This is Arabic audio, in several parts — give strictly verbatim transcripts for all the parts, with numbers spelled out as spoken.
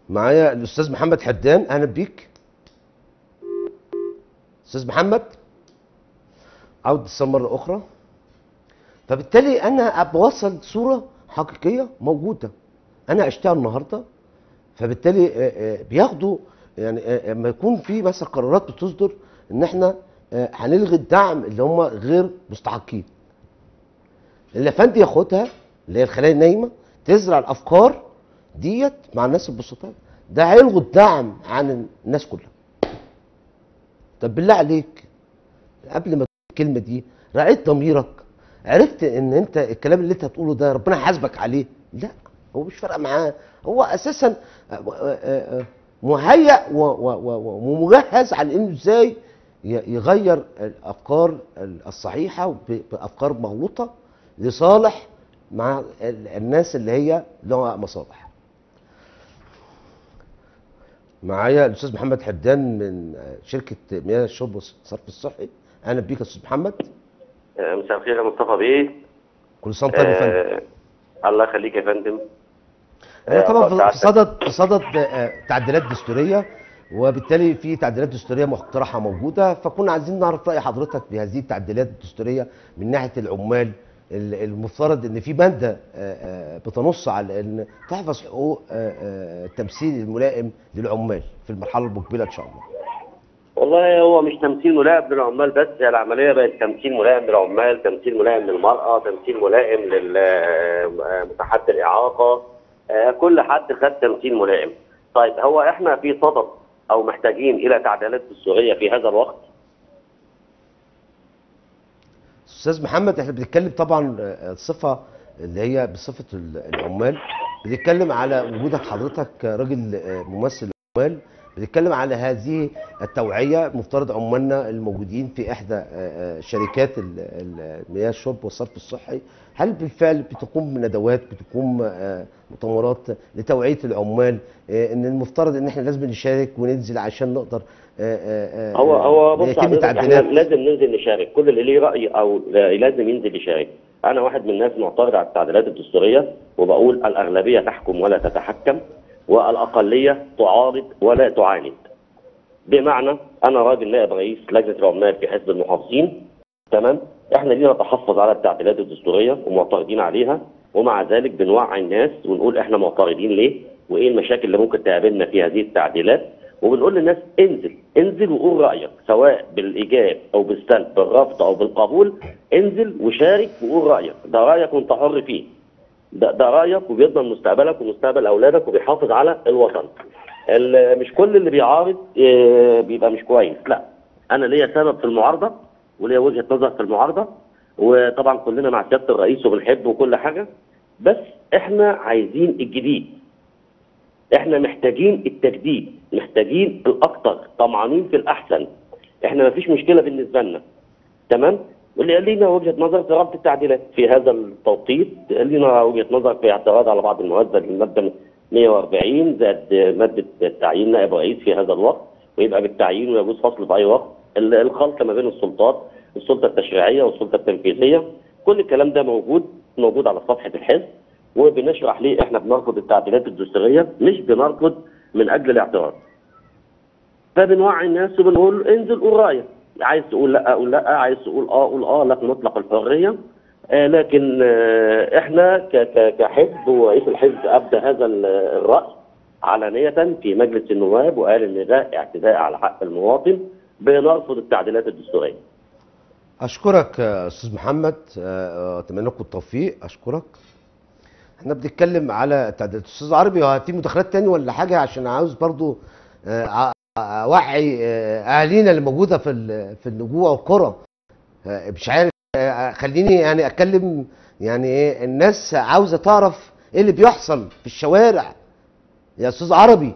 معايا الاستاذ محمد حدان، اهلا بيك. استاذ محمد، عود اتصال مره اخرى. فبالتالي انا بوصل صوره حقيقيه موجوده انا عشتها النهارده. فبالتالي آه، آه، بياخدوا يعني آه، لما يكون في مثلا قرارات بتصدر ان احنا آه، هنلغي الدعم اللي هم غير مستحقين، الافندي ياخدها اللي هي الخلايا النايمه تزرع الافكار ديت مع الناس البسطاء، ده هيلغوا الدعم عن الناس كلها. طب بالله عليك قبل ما تقول الكلمه دي راعيت ضميرك، عرفت ان انت الكلام اللي انت هتقوله ده ربنا هيحاسبك عليه؟ لا، هو مش فارقه معاه، هو اساسا مهيأ و- و- و- ومجهز على انه ازاي ي- يغير الافكار الصحيحه بافكار مغلوطه لصالح مع ال- الناس اللي هي لها مصالح. معايا الاستاذ محمد حدان من شركه مياه الشرب والصرف الصحي، اهلا بيك يا استاذ محمد. آه، مساء الخير يا مصطفى بيه. كل سنه وأنت طيب يا فندم. آه الله يخليك يا فندم. احنا آه طبعا أخبار في في سعادتك؟ صدد في صدد آه، تعديلات دستوريه، وبالتالي في تعديلات دستوريه مقترحه موجوده، فكنا عايزين نعرف راي حضرتك بهذه التعديلات الدستوريه من ناحيه العمال. ال- المفترض ان في ماده آه، آه، بتنص على ان تحفظ حقوق آه، آه، التمثيل الملائم للعمال في المرحله المقبله ان شاء الله. والله هو مش تمثيل ملائم للعمال بس، هي العملية بقت تمثيل ملائم للعمال، تمثيل ملائم للمرأة، تمثيل ملائم لمتحدي الإعاقة. آه، كل حد خد تمثيل ملائم. طيب هو احنا في صدد أو محتاجين إلى تعديلات دستورية في هذا الوقت؟ استاذ محمد، احنا بنتكلم طبعا آه، الصفه اللي هي بصفه ال- العمال، بنتكلم على وجودك حضرتك راجل آه، ممثل عمال، بنتكلم على هذه التوعيه. مفترض عمالنا الموجودين في احدى آه، آه، شركات ال- ال- مياه الشرب والصرف الصحي، هل بالفعل بتقوم بندوات، بتقوم آه، مؤتمرات لتوعيه العمال آه، ان المفترض ان احنا لازم نشارك وننزل عشان نقدر آه، آه، هو آه، هو بص يتم حضرتك، احنا تعديلات؟ لازم ننزل نشارك، كل اللي ليه راي او لازم ينزل يشارك. انا واحد من الناس معترض على التعديلات الدستوريه، وبقول الاغلبيه تحكم ولا تتحكم، والاقليه تعارض ولا تعاند. بمعنى انا راجل نائب رئيس لجنه العمال في حزب المحافظين، تمام؟ احنا لينا تحفظ على التعديلات الدستوريه ومعترضين عليها، ومع ذلك بنوعي الناس ونقول احنا معترضين ليه، وايه المشاكل اللي ممكن تقابلنا في هذه التعديلات، وبنقول للناس انزل انزل وقول رايك، سواء بالايجاب او بالسلب، بالرفض او بالقبول. انزل وشارك وقول رايك، ده رايك وانت حر فيه. ده, ده رايك وبيضمن مستقبلك ومستقبل اولادك وبيحافظ على الوطن. ال- مش كل اللي بيعارض آه، بيبقى مش كويس، لا. انا ليا سبب في المعارضه وليا وجهه نظر في المعارضه، وطبعا كلنا مع سياده الرئيس وبنحبه وكل حاجه، بس احنا عايزين الجديد. احنا محتاجين التجديد، محتاجين الاكثر، طمعانين في الاحسن. احنا ما فيش مشكله بالنسبه لنا، تمام؟ واللي لينا وجهه نظر في رفض التعديلات في هذا التوقيت، لينا وجهه نظر في اعتراض على بعض المواد زي الماده مئة وأربعين زائد ماده تعيين نائب رئيس في هذا الوقت، ويبقى بالتعيين ويجوز فصل في اي وقت. ال- الخلط ما بين السلطات، السلطه التشريعيه والسلطه التنفيذيه، كل الكلام ده موجود موجود على صفحه الحزب، وبنشرح ليه احنا بنرفض التعديلات الدستوريه، مش بنرفض من اجل الاعتراض. فبنوعي الناس وبنقول انزل قول رايك، عايز تقول لا قول لا، عايز تقول اه قول اه، لك مطلق الحريه. آه لكن آه احنا ك- ك- كحزب، ورئيس الحزب ابدى هذا ال- الراي علانيه في مجلس النواب، وقال ان ده اعتداء على حق المواطن، بنرفض التعديلات الدستوريه. اشكرك يا استاذ محمد، آه، اتمنى لكم التوفيق. اشكرك. احنا بنتكلم على تعديلات. استاذ عربي، هو في مداخلات تاني ولا حاجه؟ عشان عاوز برضو آه، ع- اوعي آه، اهالينا اللي موجوده في ال- في النجوع والقرى. آه، مش عارف، آه، خليني يعني اتكلم، يعني ايه الناس عاوزه تعرف ايه اللي بيحصل في الشوارع يا استاذ عربي.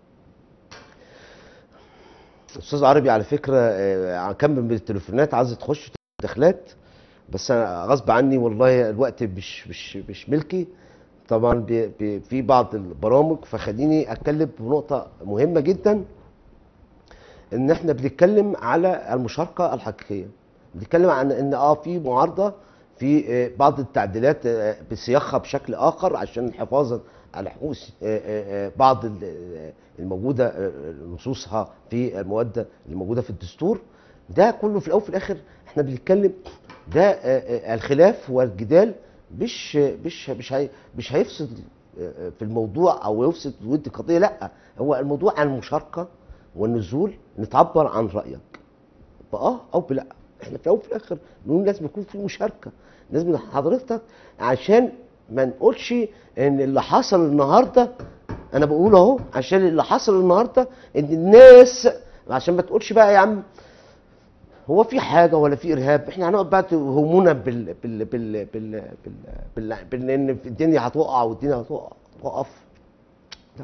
استاذ عربي على فكره آه، هكمل من التليفونات، عايزه تخش مداخلات، بس انا غصب عني والله الوقت مش مش مش ملكي طبعا، بي بي في بعض البرامج. فخليني اتكلم بنقطه مهمه جدا، ان احنا بنتكلم على المشاركه الحقيقيه. بنتكلم عن ان اه في معارضه في بعض التعديلات بصياغها بشكل اخر عشان حفاظا على حقوق بعض الموجوده نصوصها في المواد الموجوده في الدستور. ده كله في الاول وفي الاخر احنا بنتكلم، ده الخلاف والجدال مش مش مش هي مش هيفسد في الموضوع او يفسد ود القضيه، لا، هو الموضوع عن المشاركه والنزول، نتعبر عن رايك باه او بلا. احنا في الاول وفي الاخر بنقول لازم يكون في مشاركه، لازم حضرتك عشان ما نقولش ان اللي حصل النهارده، انا بقول اهو عشان اللي حصل النهارده ان الناس، عشان ما تقولش بقى يا عم هو في حاجه ولا في ارهاب، احنا هنقعد بقى تهمونا بال بال بال بال بال بال ان الدنيا هتقع والدنيا هتقف. لا،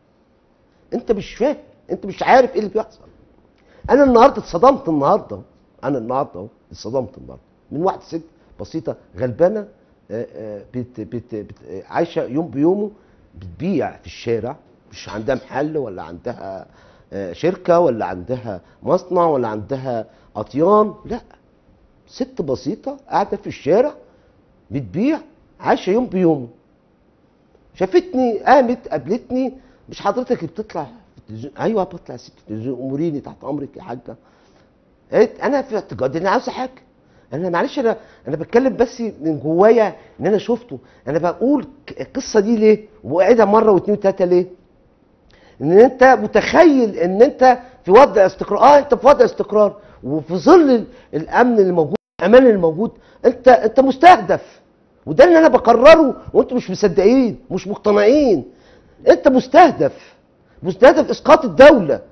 انت مش فاهم، انت مش عارف ايه اللي بيحصل. انا النهارده اتصدمت النهارده انا النهارده اهو اتصدمت النهارده من واحده ست بسيطه غلبانه بت بت بت عايشه يوم بيومه، بتبيع في الشارع، مش عندها محل ولا عندها شركه ولا عندها مصنع ولا عندها اطيان، لا، ست بسيطه قاعده في الشارع بتبيع، عايشه يوم بيومه. شافتني قامت قابلتني، مش حضرتك بتطلع في التلفزيون؟ ايوه بطلع في التلفزيون، اموريني تحت امرك يا حاجه. قالت انا في اعتقادي اني عاوزه حاجه. انا معلش انا انا بتكلم بس من جوايا ان انا شفته، انا بقول القصه دي ليه وقاعدها مره واثنين وثلاثه ليه؟ ان انت متخيل ان انت في وضع استقرار، اه انت في وضع استقرار، وفي ظل الامن الموجود، الامان الموجود، انت انت مستهدف. وده اللي انا بقرره وانتم مش مصدقين، مش مقتنعين. انت مستهدف، مستهدف اسقاط الدوله.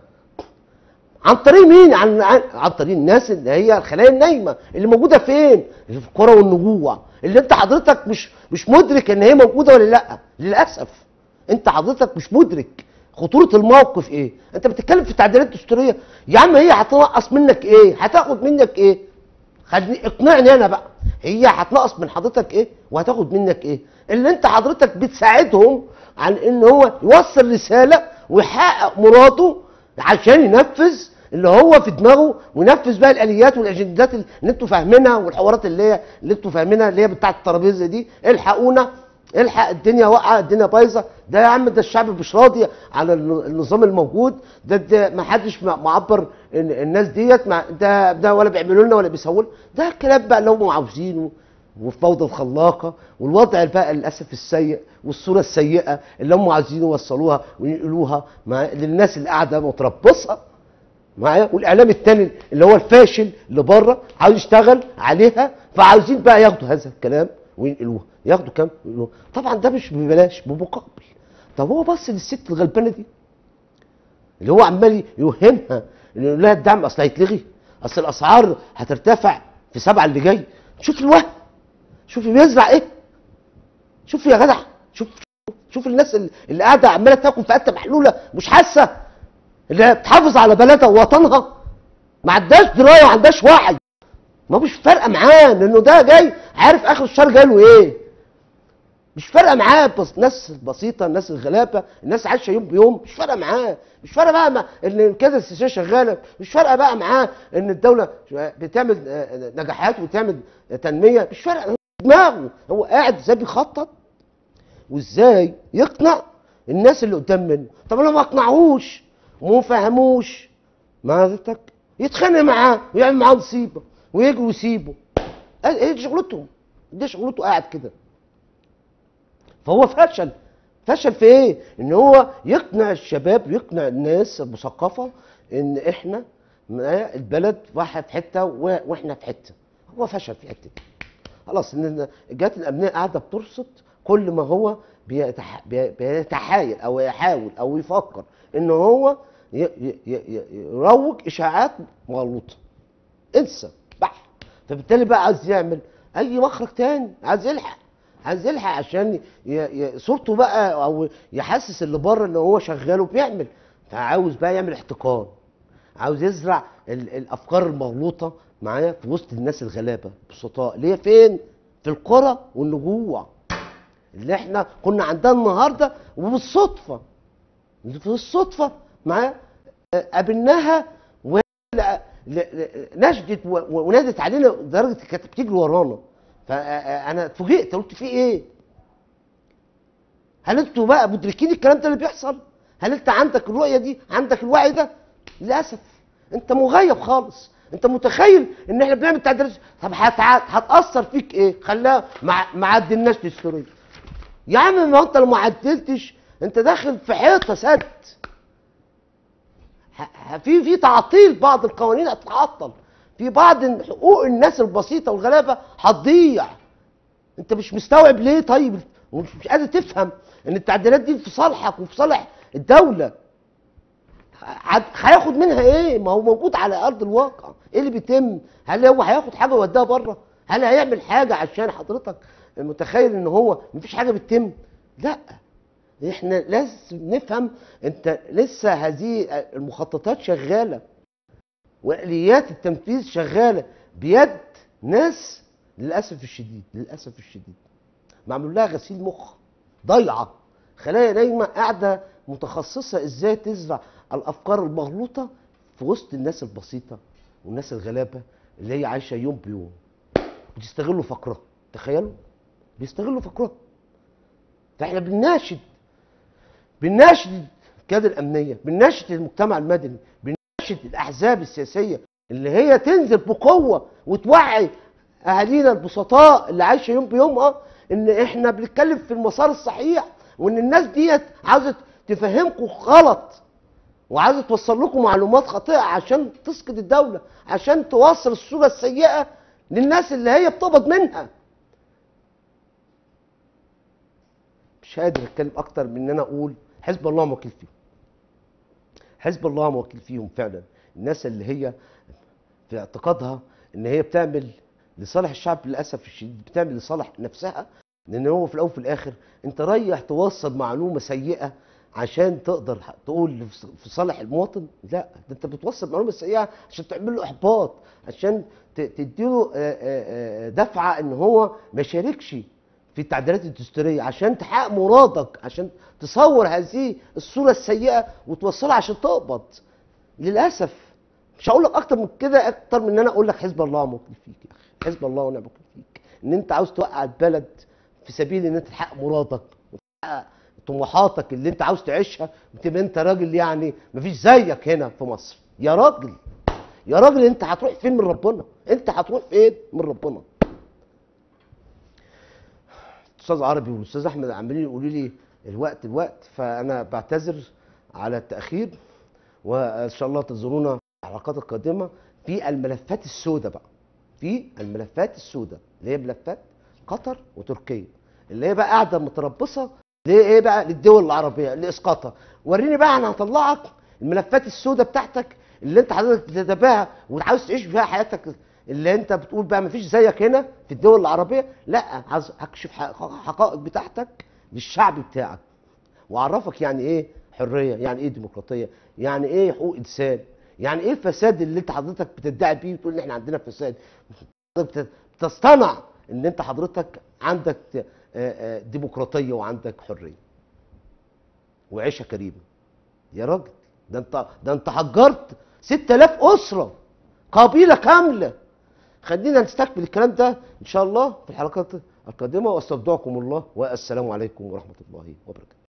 عن طريق مين؟ عن عن, عن طريق الناس اللي هي الخلايا النايمه اللي موجوده فين؟ اللي في القرى والنجوع، اللي انت حضرتك مش مش مدرك ان هي موجوده ولا لا. للاسف انت حضرتك مش مدرك خطوره الموقف ايه. انت بتتكلم في تعديلات دستوريه، يا عم هي هتنقص منك ايه؟ هتاخد منك ايه؟ خليني اقنعني انا بقى، هي هتنقص من حضرتك ايه وهتاخد منك ايه؟ اللي انت حضرتك بتساعدهم عن ان هو يوصل رساله ويحقق مراده عشان ينفذ اللي هو في دماغه، وينفذ بقى الاليات والاجندات اللي انتوا فاهمينها، والحوارات اللي هي اللي انتوا فاهمينها اللي هي بتاعه الترابيزه دي. الحقونا، الحق الدنيا واقعه، الدنيا بايظه. ده يا عم ده الشعب مش راضي على النظام الموجود ده, ده ما حدش معبر الناس ديت، ده ده ولا بيعملوا لنا ولا بيسووا لنا. ده الكلام بقى اللي هم عاوزينه، وفي فوضى الخلاقه، والوضع بقى للاسف السيء والصوره السيئه اللي هم عايزين يوصلوها وينقلوها للناس اللي قاعده متربصه معايا، والاعلام الثاني اللي هو الفاشل اللي بره عاوز يشتغل عليها، فعاوزين بقى ياخدوا هذا الكلام وينقلوها. ياخدوا كام؟ وينقلوها. طبعا ده مش ببلاش، بمقابل. طب هو بص للست الغلبانه دي اللي هو عمال يوهمها ان يقول لها الدعم اصل هيتلغي، اصل الاسعار هترتفع في سبعه اللي جاي. شوف الوهم، شوف بيزرع ايه، شوف يا جدع، شوف شوف الناس اللي قاعده عماله تاكل في قته محلوله، مش حاسه، اللي بتحافظ على بلدها ووطنها، ما عندهاش درايه وما عندهاش وعي. ما مش فارقه معاه لانه ده جاي عارف اخر الشهر جاي له ايه. مش فارقه معاه، بس الناس البسيطه، الناس الغلابه، الناس عايشه يوم بيوم، مش فارقه معاه. مش فارقه بقى مع ان كده السياسه شغاله، مش فارقه بقى معاه ان الدوله بتعمل نجاحات وتعمل تنميه، مش فارقه دماغه. هو قاعد ازاي بيخطط وازاي يقنع الناس اللي قدام منه. طب لو ما اقنعوش وما فهموش معرفتك يتخانق معاه ويعمل معاه مصيبه ويجري ويسيبه. ايه دي شغلتهم، دي شغلته قاعد كده. فهو فشل فشل في ايه؟ ان هو يقنع الشباب ويقنع الناس المثقفه ان احنا البلد واحد في حته واحنا في حته. هو فشل في حته دي. خلاص ان الجهات الامنيه قاعده بترصد كل ما هو بيتح... بيتحايل او يحاول او يفكر ان هو ي... ي... ي... يروج اشاعات مغلوطه. انسى بح. فبالتالي بقى عايز يعمل اي مخرج تاني، عايز يلحق عايز يلحق عشان ي... ي... صورته بقى او يحسس اللي بره ان هو شغال وبيعمل. فعاوز بقى يعمل احتقان، عاوز يزرع ال... الافكار المغلوطه معايا في وسط الناس الغلابه البسطاء اللي هي فين؟ في القرى والنجوع اللي احنا كنا عندها النهارده. وبالصدفه في الصدفه معايا قابلناها ونشدت ونادت علينا لدرجه كانت بتجري ورانا. فانا اتفوجئت قلت في ايه؟ هل انتوا بقى مدركين الكلام ده اللي بيحصل؟ هل انت عندك الرؤيه دي؟ عندك الوعي ده؟ للاسف انت مغيب خالص. انت متخيل ان احنا بنعمل تعديلات؟ طب هتاثر فيك ايه؟ خلاها ما ما عدلناش دستوريا. يا عم ما انت لو ما عدلتش انت داخل في حيطه سد. في في تعطيل، بعض القوانين هتتعطل، في بعض حقوق الناس البسيطه والغلابه هتضيع. انت مش مستوعب ليه؟ طيب مش مش قادر تفهم ان التعديلات دي في صالحك وفي صالح الدوله. هياخد منها ايه؟ ما هو موجود على ارض الواقع. ايه اللي بيتم؟ هل هو هياخد حاجه ويوديها بره؟ هل هيعمل حاجه عشان حضرتك متخيل ان هو مفيش حاجه بتتم؟ لا، احنا لازم نفهم انت لسه هذه المخططات شغاله واليات التنفيذ شغاله بيد ناس للاسف الشديد للاسف الشديد معمول لها غسيل مخ، ضايعه، خلايا نايمه قاعده متخصصه ازاي تزرع الافكار المغلوطه في وسط الناس البسيطه والناس الغلابه اللي هي عايشه يوم بيوم. بتستغلوا فقرها، تخيلوا بيستغلوا فقرها. فاحنا بنناشد بنناشد القياده الامنيه، بنناشد المجتمع المدني، بنناشد الاحزاب السياسيه اللي هي تنزل بقوه وتوعي اهالينا البسطاء اللي عايشه يوم بيومها ان احنا بنتكلم في المسار الصحيح، وان الناس ديت عاوزه تفهمكم غلط وعاوزه توصل لكم معلومات خاطئه عشان تسقط الدوله، عشان توصل الصوره السيئه للناس اللي هي بتقبض منها. مش قادر اتكلم اكتر من ان انا اقول حزب الله موكل فيهم. حزب الله موكل فيهم فعلا. الناس اللي هي في اعتقادها ان هي بتعمل لصالح الشعب، للاسف الشديد بتعمل لصالح نفسها، لان هو في الاول وفي الاخر انت رايح توصل معلومه سيئه عشان تقدر تقول في صالح المواطن. لا، ده انت بتوصل معلومه سيئه عشان تعمل له احباط، عشان تديله دفعه ان هو ما يشاركش في التعديلات الدستوريه، عشان تحقق مرادك، عشان تصور هذه الصوره السيئه وتوصلها عشان تقبض. للاسف مش هقول لك اكتر من كده، اكتر من ان انا اقول لك حزب الله موكل فيك يا اخي، حزب الله ونعم الوكيل فيك. ان انت عاوز توقع البلد في سبيل ان انت تحقق مرادك وتحقق طموحاتك اللي انت عاوز تعيشها، وتبقى انت راجل يعني مفيش زيك هنا في مصر. يا راجل يا راجل انت هتروح فين من ربنا؟ انت هتروح فين من ربنا؟ الاستاذ عربي والاستاذ احمد عمالين يقولوا لي الوقت الوقت، فانا بعتذر على التاخير، وان شاء الله تنظرونا في الحلقات القادمه في الملفات السوداء بقى، في الملفات السوداء اللي هي ملفات قطر وتركيا، اللي هي بقى قاعده متربصه ليه ايه بقى للدول العربيه لاسقاطها. وريني بقى، انا هطلعك الملفات السوداء بتاعتك اللي انت حضرتك تتباهى وعاوز تعيش فيها حياتك، اللي انت بتقول بقى مفيش زيك هنا في الدول العربيه. لا، عايز هكشف حقائق بتاعتك للشعب بتاعك، واعرفك يعني ايه حريه، يعني ايه ديمقراطيه، يعني ايه حقوق انسان، يعني ايه الفساد اللي انت حضرتك بتدعي بيه وتقول ان احنا عندنا فساد. بتصطنع ان انت حضرتك عندك ديمقراطيه وعندك حريه وعيشه كريمه. يا راجل ده انت ده انت حجرت ستة آلاف اسره، قبيله كامله. خلينا نستكمل الكلام ده ان شاء الله في الحلقات القادمه، واستودعكم الله والسلام عليكم ورحمه الله وبركاته.